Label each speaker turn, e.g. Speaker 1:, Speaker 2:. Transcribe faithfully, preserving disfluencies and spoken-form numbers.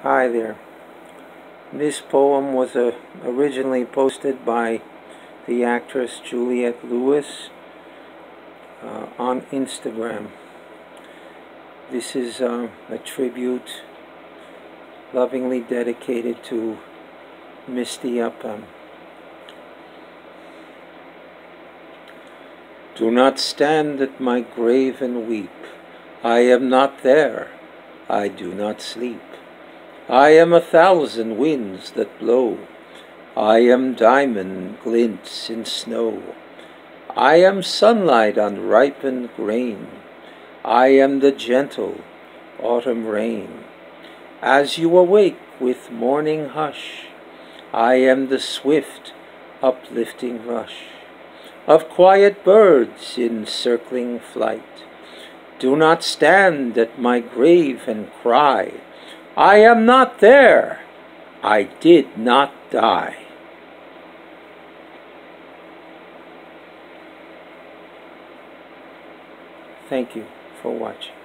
Speaker 1: Hi there. This poem was uh, originally posted by the actress Juliette uh, on Instagram. This is uh, a tribute lovingly dedicated to Misty Upham. Do not stand at my grave and weep. I am not there. I do not sleep. I am a thousand winds that blow. I am diamond glints in snow. I am sunlight on ripened grain. I am the gentle autumn rain. As you awake with morning hush, I am the swift uplifting rush of quiet birds in circling flight. Do not stand at my grave and cry, I am not there, I did not die. Thank you for watching.